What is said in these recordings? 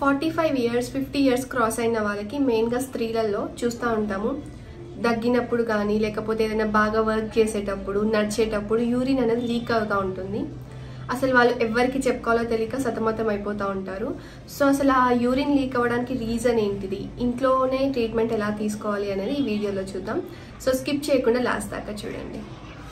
45 years 50 years cross అయిన వాళ్ళకి మెయిన్గా స్త్రీలలో చూస్తూ ఉంటాము. దగ్గినప్పుడు కానీ లేకపోతే ఏదైనా బాగా వర్క్ చేసేటప్పుడు నడిచేటప్పుడు యూరిన్ అనేది లీక్ అవుతూ ఉంటుంది. అసలు వాళ్ళు ఎవరికి చెప్పుకోవాలో తెలియక సతమతం అయిపోతూ ఉంటారు. సో అసలు ఆ యూరిన్ లీక్ అవ్వడానికి రీజన్ ఏంటిది, ఇంట్లోనే ట్రీట్మెంట్ ఎలా తీసుకోవాలి అనేది ఈ వీడియోలో చూద్దాం. సో స్కిప్ చేయకుండా లాస్ట్ దాకా చూడండి.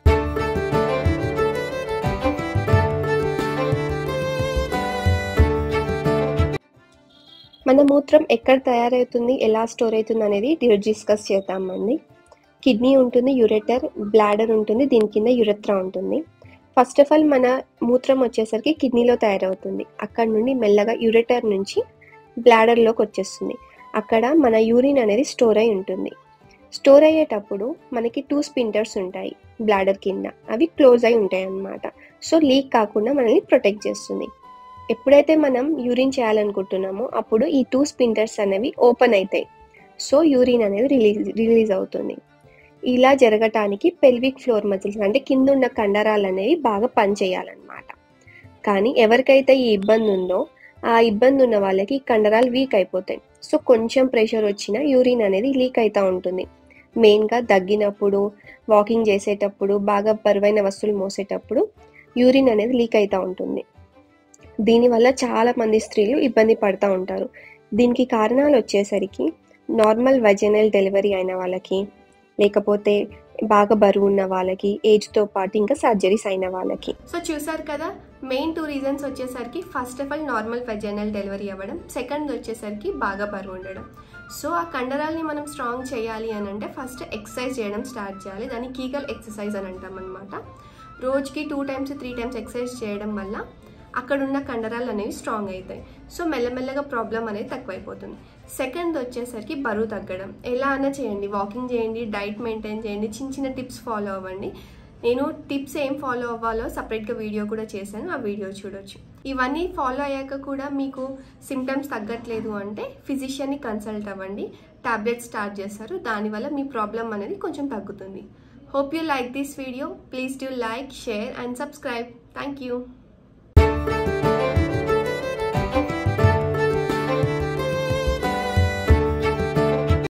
మన మూత్రం ఎక్కడ తయారవుతుంది, ఎలా స్టోర్ అవుతుంది అనేది డిస్కస్ చేద్దామండి. కిడ్నీ ఉంటుంది, యురెటర్, బ్లాడర్ ఉంటుంది, దీని కింద యురెత్రా ఉంటుంది. ఫస్ట్ ఆఫ్ ఆల్ మన మూత్రం వచ్చేసరికి కిడ్నీలో తయారవుతుంది. అక్కడ నుండి మెల్లగా యురెటర్ నుంచి బ్లాడర్లోకి వచ్చేస్తుంది. అక్కడ మన యూరిన్ అనేది స్టోర్ అయి ఉంటుంది. స్టోర్ అయ్యేటప్పుడు మనకి 2 స్పింటర్స్ ఉంటాయి బ్లాడర్ కింద, అవి క్లోజ్ అయి ఉంటాయి అన్నమాట. సో లీక్ కాకుండా మనల్ని ప్రొటెక్ట్ చేస్తుంది. ఎప్పుడైతే మనం యూరిన్ చేయాలనుకుంటున్నామో అప్పుడు ఈ 2 స్పింటర్స్ అనేవి ఓపెన్ అవుతాయి. సో యూరిన్ అనేది రిలీజ్ అవుతుంది. ఇలా జరగటానికి పెల్విక్ ఫ్లోర్ మజిల్స్ అంటే కింద ఉన్న కండరాలు అనేవి బాగా పనిచేయాలన్నమాట. కానీ ఎవరికైతే ఈ ఇబ్బంది ఉందో ఆ ఇబ్బంది ఉన్న వాళ్ళకి కండరాలు వీక్ అయిపోతాయి. సో కొంచెం ప్రెషర్ వచ్చినా యూరిన్ అనేది లీక్ అవుతూ ఉంటుంది. మెయిన్గా దగ్గినప్పుడు, వాకింగ్ చేసేటప్పుడు, బాగా బరువైన వస్తువులు మోసేటప్పుడు యూరిన్ అనేది లీక్ అవుతూ ఉంటుంది. దీనివల్ల చాలా మంది స్త్రీలు ఇబ్బంది పడుతూ ఉంటారు. దీనికి కారణాలు వచ్చేసరికి నార్మల్ వజైనల్ డెలివరీ అయిన వాళ్ళకి, లేకపోతే బాగా బరువు ఉన్న వాళ్ళకి, ఏజ్తో పాటు ఇంకా సర్జరీస్ అయిన వాళ్ళకి. సో చూసారు కదా, మెయిన్ 2 రీజన్స్ వచ్చేసరికి first of all normal vaginal delivery అవ్వడం, సెకండ్ వచ్చేసరికి బాగా బరువు ఉండడం. సో ఆ కండరాల్ని మనం స్ట్రాంగ్ చేయాలి అని అంటే ఫస్ట్ ఎక్సర్సైజ్ చేయడం స్టార్ట్ చేయాలి. దాన్ని కీగల్ ఎక్సర్సైజ్ అని అంటాం అనమాట. రోజుకి 2 times 3 times ఎక్సర్సైజ్ చేయడం వల్ల అక్కడున్న కండరాలు అనేవి స్ట్రాంగ్ అవుతాయి. సో మెల్లమెల్లగా ప్రాబ్లం అనేది తక్కువైపోతుంది. సెకండ్ వచ్చేసరికి బరువు తగ్గడం. ఎలా అన్నా చేయండి, వాకింగ్ చేయండి, డైట్ మెయింటైన్ చేయండి, చిన్న చిన్న టిప్స్ ఫాలో అవ్వండి. నేను టిప్స్ ఏం ఫాలో అవ్వాలో సపరేట్గా వీడియో కూడా చేశాను, ఆ వీడియో చూడొచ్చు. ఇవన్నీ ఫాలో అయ్యాక కూడా మీకు సిమ్టమ్స్ తగ్గట్లేదు అంటే ఫిజిషియన్ని కన్సల్ట్ అవ్వండి, టాబ్లెట్స్ స్టార్ట్ చేస్తారు. దానివల్ల మీ ప్రాబ్లం అనేది కొంచెం తగ్గుతుంది. Hope you like this video. Please do like, share and subscribe. Thank you.